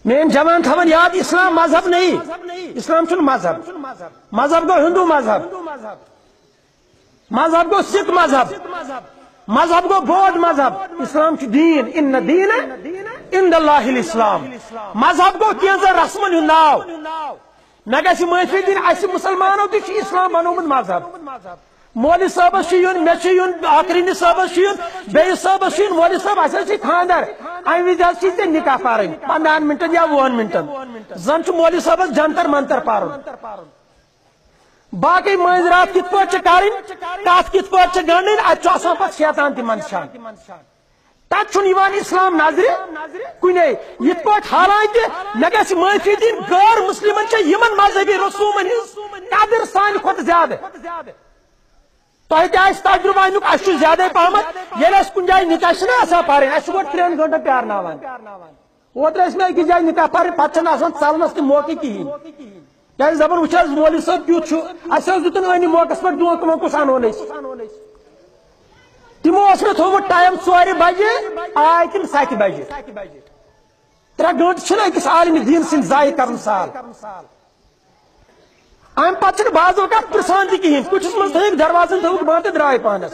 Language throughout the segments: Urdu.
مین جوان تھون یاد اسلام مذہب نہیں، اسلام چھن مذہب، مذہب گو ہندو مذہب، مذہب گو سکھ مذہب، مذہب گو بودھ مذہب، اسلام چھ دین، ان دین عند اللہ الاسلام، مذہب گو کینزا رسمن ہند ناو، مے گژھِ معافی دن اس مسلمانوں تہ اسلام بنومت مذہب، مولوی صاحبس یون مے یون آخرین صاحبس یون بیس صاحبس یون مولوی صاحب اس خاندر ام وز ژے نکاح پرن 15 منٹن یا 10 منٹن زن چھ مولوی صاحبس جنتر منتر پرن باقی مز رات کت پہ کریں کت کت پہ گنڈن اتہ پہ شیطان تہ منشان تک اسلام نظر کنے یت پہ حالانکہ مے گژھِ معافی دن غیر مسلمن یمن مذہبی رسومن ہز قدر سانہ کھت زیادہ تہ تجربہ امیک اس زیادہ پہمت یل کن جائیں نکاح آسان پرن اس گو 3 گھنٹن پیارناوان اوتر میں اکس جائیں نکاح پرن پتہ ژلنس تہ موقع کہین کیا دپان وچ مولوی صاحب کیت اس دتن انی موقع پہ دھوکہ موقع انون تمو مے تھومت ٹائم 4 بجے آئے تم 7 بجے 3 گھنٹہ اکس عالم دین سن ضائع کرن سال ام پتہ بعض اوقات پرسان تہ کہین کچھ من تھوک دروازن تھوک بند درائے پانس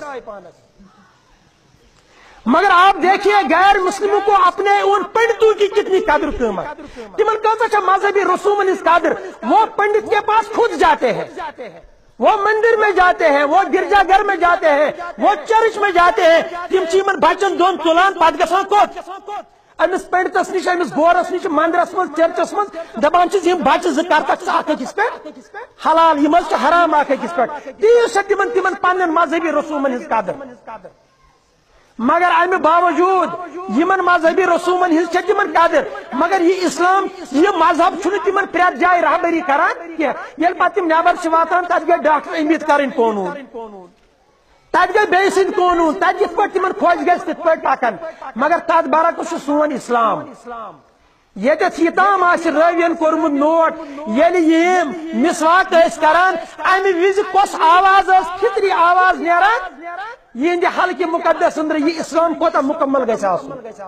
مگر آپ دیکھیے غیر مسلموں کو اپنے ان پنڈتوں کی کتنی قدر قیمت تمن کیسا مذہبی رسومن ہز قدر وہ پنڈت کے پاس خود جاتے ہیں وہ مندر میں جاتے ہیں وہ گرجا گھر میں جاتے ہیں وہ چرچ میں جاتے ہیں تم چیمن بچن دون تلان پت گسان کوت امس پنڈتس نش امس گورس نش مندرس من چرچس من دپان چھ بچہ ز کرتک اخ أکس پہ حلال یم حرام اخ أکس پہ تیس تمن پنن مذہبی رسومن ہز قدر مگر امہ باوجود یمن مذہبی رسومن ہز تمن قدر مگر یہ اسلام یہ مذہب چھ تمن پریت جائے رہبری کران یل پتہ تم نیبر واتان تت گئی ڈاکٹر امید کرن قانون تت گئی بیس سند قانون تت یت پہ تمن خوش گژھِ تت پہ پکن مگر تت برعکس سون اسلام یتھ یتام راوین کورمت نوٹ یل یم مسواک کران امہ وز کس آواز فطری آواز نیران یہ حلق مقدس اندر یہ اسلام کوتا مکمل گژھِ آسن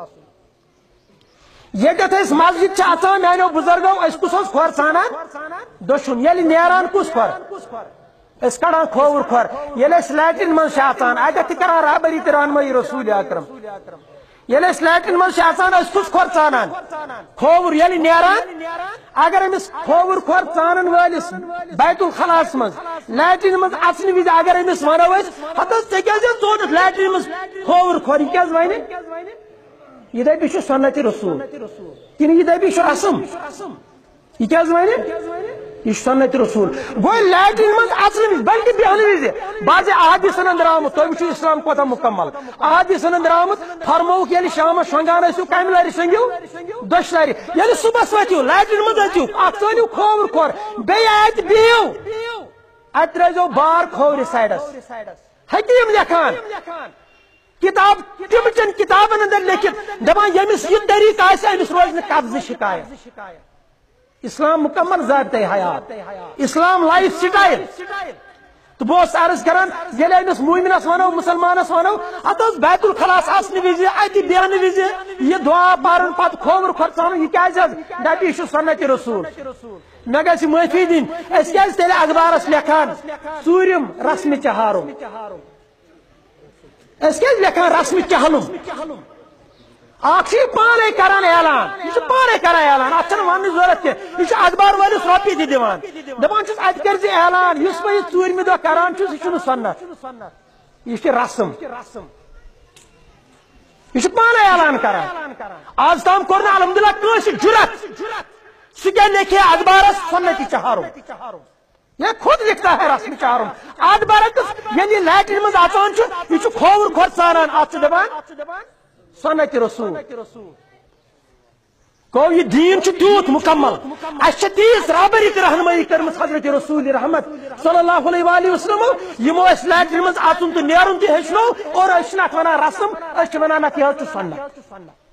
یتھ مسجد اچان میانو بزرگو اس کس کھور ژانان دشن یل نیران کس کھور اس کڑان کھوور کھور یل لیٹرین من اچان اتھ تہ کران رہبری تہ رہنمائی رسول اکرم یل لیٹرین من اس کس کھور ژانان کھوور یل نیران اگر امس کھوور کھور ژانن ولس بیت الخلاس من لیٹرین من اچن وز اگر امس ونو ہتس ژے کیازِ ژونت لیٹرین من کھوور کھور یہ کیاز ونہ یہ دپی چھ سنت رسول کن یہ دپی چھ رسم یہ کیاز ونہ یہ سنت رسول گو لیٹرین من اچن وز بلکہ بیہن وز بعض احادیثن اندر آمت تھی وچھو اسلام کوتا مکمل احادیثن اندر آمت فرموک یل شام شونگان ٲسِو کمہ لرِ شنگیو دۄشہِ لرِ یل صبحس ؤتھِو لیٹرین من أژِو اکھ ژٲنِو کھوور کھور بیٚیہِ اتہِ بِہِو اتہِ ترٲیزیو بار کھوورِ سایڈس حکیم لیکھان کتاب تم چن کتابن اندر لکھت دپان یمس یہ طریقہ آسہِ امس روزِ نہٕ قبضہ شکایت اسلام مکمل ضابطۂ حیات اسلام لائف سٹائل تو بہت عرض کران یل امس مومنس ونو مسلمانس ونو ات بیت الخلاس آسن وز ات بیہن وز یہ دعا پرن پتہ کھوور کھور ژانن یہ کیاز دپی یہ سنت رسول مے گژھِ معافی دن اس کیاز تیلہِ اخبارس لیکھان ژوٗرِم رسم چہارم اس کیاز لیکھان رسم چہلم اخ پانے کران اعلان یہ پانے کران اعلان ات ون ضرورت کی یہ اخبار ولس روپیے تہ دِوان دپان چھس ات کر زِ اعلان یس بہ یہ ژوٗرمہِ دۄہ کران چھُس یہ چھُنہٕ سنت یہ چھ رسم یہ پانے اعلان کران آج تام کور نہٕ الحمدللہ کٲنٛسہِ جرت سہ کیا لکھے اخبارس سنت چہارم یہ خود لکھتا ہے رسم چہارم ات برعکس یعنی لیٹرین من اژان چھ یہ کھوور کھور ژانان ات دپان سنت رسول گو یہ دین تیوت مکمل اس تیز رابری رہنمائی کرمت حضرت رسول رحمت صلی اللہ علیہ وآلہ وسلم یمو اس لیٹرین من اژن تو نیرن تہ ہیچنو اور اس ونان رسم اس ونان ات یہ سنت